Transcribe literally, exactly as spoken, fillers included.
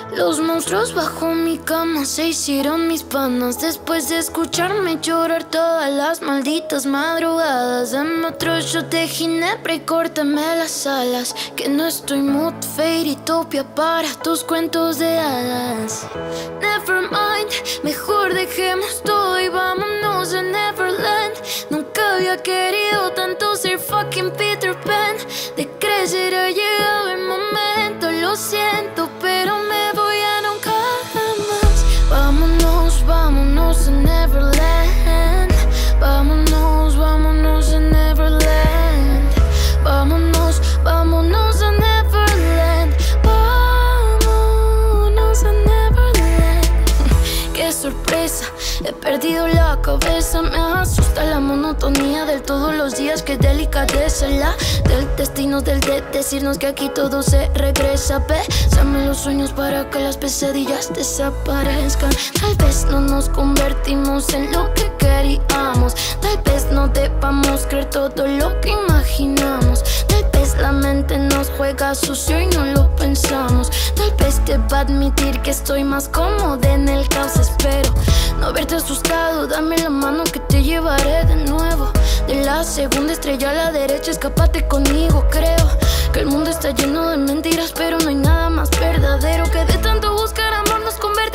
Los monstruos bajo mi cama se hicieron mis panas después de escucharme llorar todas las malditas madrugadas. Dame otro shot de ginebra y córtame las alas, que no estoy mood fairytopia para tus cuentos de hadas. Never mind, mejor dejemos todo y vámonos a Neverland. Nunca había querido tanto ser fucking Peter Pan. De crecer ha llegado el momento, lo siento, pero me voy a nunca jamás. Vámonos, vámonos a Neverland. Vámonos, vámonos a Neverland. Vámonos, vámonos a Neverland. Vámonos a Neverland. Qué sorpresa, he perdido la cabeza. Me asusta la monotonía de todos los días. Qué delicadeza la del destino, del de decirnos que aquí todo se regresa. Bésame los sueños para que las pesadillas desaparezcan. Tal vez no nos convertimos en lo que queríamos. Tal vez no debamos creer todo lo que imaginamos. Tal vez la mente nos juega sucio y no lo pensamos. Tal vez deba admitir que estoy más cómoda en el caos. Espero no verte asustado, dame la mano que te llevaré de nuevo. De la segunda estrella a la derecha, escápate conmigo. Creo que el mundo está lleno de mentiras, pero no hay nada más verdadero que de tanto buscar amor nos convertimos